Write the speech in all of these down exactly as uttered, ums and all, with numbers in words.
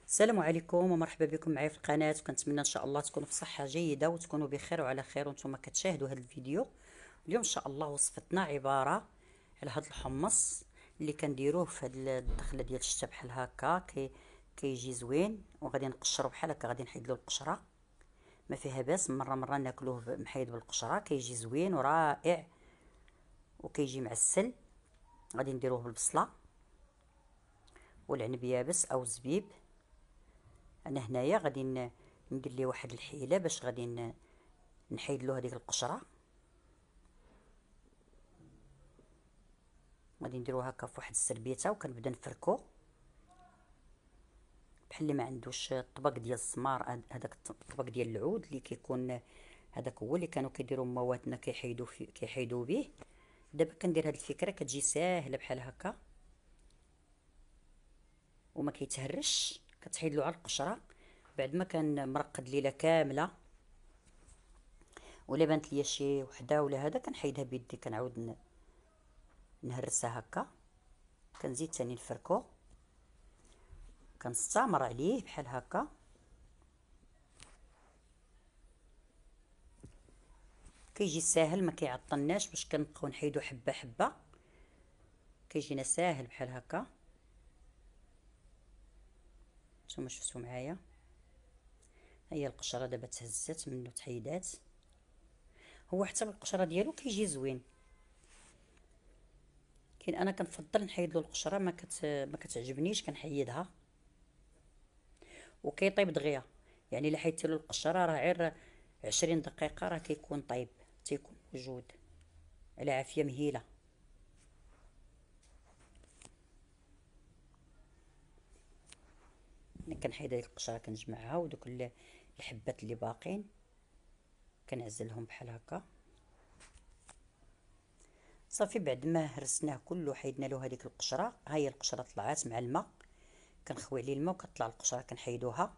السلام عليكم ومرحبا بكم معايا في القناه، وكنتمنى ان شاء الله تكونوا في صحه جيده وتكونوا بخير وعلى خير وانتم كتشاهدوا هذا الفيديو. اليوم ان شاء الله وصفتنا عباره على هذا الحمص اللي كنديروه في هذه الدخله ديال الشتا بحال هكا. كي كيجي زوين وغادي نقشرو بحال هكا، غادي نحيد له القشره، ما فيها باس. مره مره ناكلوه محيد بالقشره، كيجي زوين ورائع وكيجي معسل. غادي نديروه بالبصله والعنب يابس او الزبيب. انا هنايا غادي ندير ليه واحد الحيله باش غادي نحيد له هذيك القشره. غادي نديرو هكا في واحد السربيته وكنبدا نفركو بحال اللي ما عندوش الطبق ديال السمار، هذاك الطبق ديال العود اللي كيكون هذاك هو اللي كانوا كيديروا مواتنا كيحيدوا فيه كيحيدوا به. دابا كندير هذه الفكره كتجي ساهله بحال هكا وما كيتهرش. كتحيد له على القشره بعد ما كان مرقد ليله كامله، ولا بانت ليا شي وحده ولا هذا كنحيدها بيدي، كنعاود نهرسها هكا، كنزيد ثاني نفركو، كنستمر عليه بحال هكا. كيجي ساهل ما كيعطلناش باش كنبقاو نحيدو حبه حبه، كيجينا ساهل بحال هكا. نتوما شفتوا معايا، هي القشره دابا تهزات منه تحيدات. هو حتى بالقشره ديالو كيجي زوين، كاين انا كنفضل نحيد له القشره، ما كت ما كتعجبنيش كنحيدها وكيطيب دغيا. يعني الا حيدتي له القشره راه غير عشرين دقيقه راه كيكون طيب، تيكون موجود على عافيه مهيله. كنحيد هذيك القشره كنجمعها، ودوك الحبات اللي باقين كنعزلهم بحال هكا. صافي بعد ما هرسناه كله حيدنا له هذيك القشره، ها هي القشره طلعات مع الماء، كنخوي عليه الماء وكتطلع القشره كنحيدوها.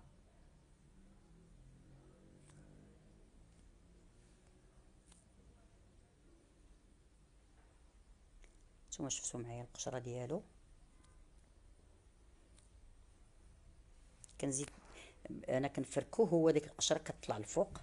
نتوما شفتوا معايا القشره ديالو. كنزيد انا كنفركوه، هو ديك القشره كتطلع الفوق.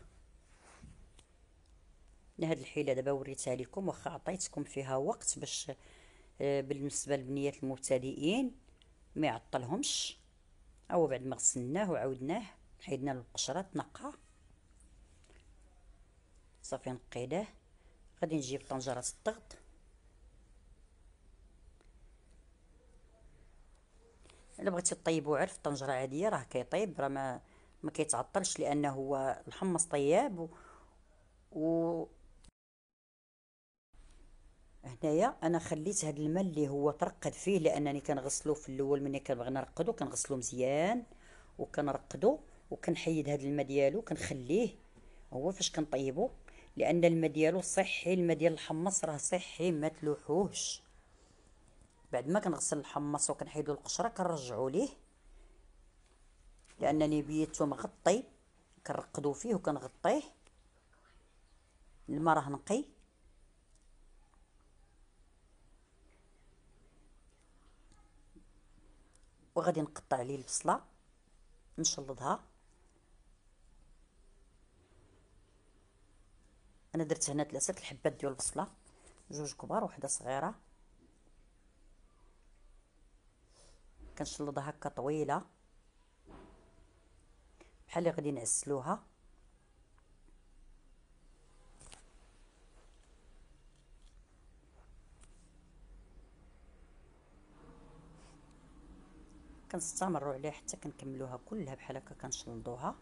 هاد الحيله دابا وريتها لكم، واخا عطيتكم فيها وقت باش آه، بالنسبه للبنيات المبتدئين ما يعطلهمش. او بعد ما غسلناه وعاودناه حيدنا له القشره تنقى، صافي نقيناه. غادي نجيب طنجره الضغط، الا بغيتي طيبو عرف طنجره عاديه راه كيطيب، راه ما ما كيتعطلش لانه هو الحمص طياب. و, و... هنايا انا خليت هذا الماء اللي هو ترقد فيه، لانني كنغسلو في الاول ملي كنبغي نرقدو كنغسلو مزيان وكنرقدو، وكنحيد هذا الماء ديالو كنخليه هو فاش كنطيبو، لان الماء ديالو صحي. الماء ديال الحمص راه صحي ما تلوحوش. بعد ما كنغسل الحمص وكنحيدو القشره كنرجعو ليه، لانني بيتو مغطي كنرقدو فيه وكنغطيه. الماء راه نقي. وغادي نقطع عليه البصله نشلضها. انا درت هنا ثلاثه الحبات ديال البصله، جوج كبار وحده صغيره. كنشلضها هكا طويله بحال اللي غادي نعسلوها. كنستمروا عليها حتى كنكملوها كلها بحال هكا كنشلضوها.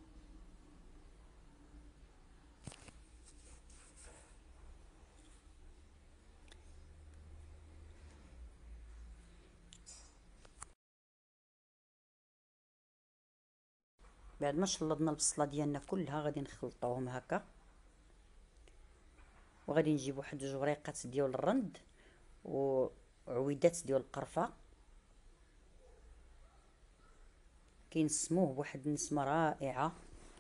بعد ما شلضنا البصله ديالنا كلها غادي نخلطوهم هكا، وغادي نجيب واحد جوج وريقات ديال الرند وعويدات ديال القرفه، كينسموه بواحد النسمه رائعه.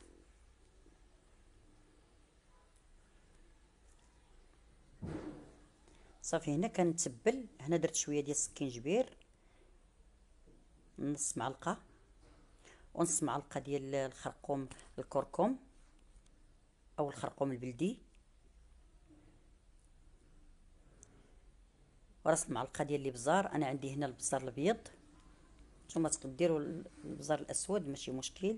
صافي هنا كنتبل، هنا درت شويه ديال السكينجبير، نص معلقه ونص معلقه ديال الخرقوم الكركم او الخرقوم البلدي، وراس المعلقه ديال الابزار. انا عندي هنا البزار الابيض، نتوما تقدروا ديروا البزار الاسود ماشي مشكل.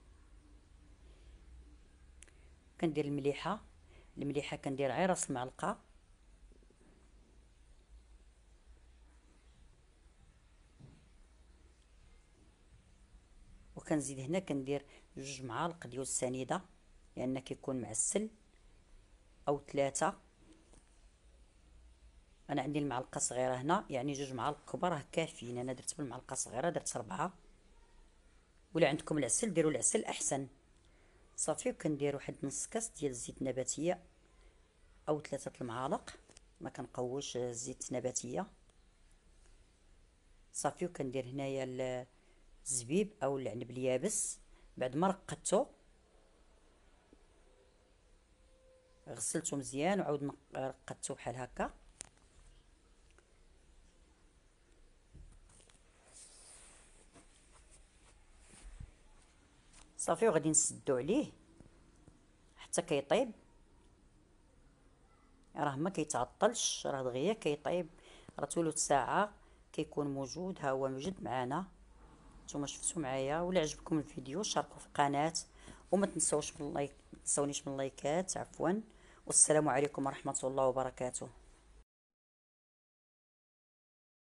كندير المليحه، المليحه كندير غير راس المعلقه، وكنزيد هنا كندير جوج معالق ديال السنيده لان كيكون معسل، او ثلاثه. انا عندي المعلقه صغيره هنا، يعني جوج معالق كبار راه كافيين. انا درت بالمعلقه صغيره درت ربعه، ولا عندكم العسل ديروا العسل احسن. صافي، وكندير واحد نص كاس ديال الزيت النباتيه او ثلاثه المعالق، ما كنقوش الزيت نباتيه. صافي، وكندير هنايا الزبيب او العنب اليابس بعد ما رقدته، غسلته مزيان وعاود رقدته بحال هكا. صافي، وغادي نسدو عليه حتى كيطيب. راه ما كيتعطلش، راه دغيا كيطيب، راه ثلث ساعه كيكون موجود. ها هو موجود معنا، نتوما شفتوا معايا. ولا عجبكم الفيديو شاركوا في القناه، وما تنسوش من لايك، تنسونيش من لايكات عفوا. والسلام عليكم ورحمه الله وبركاته.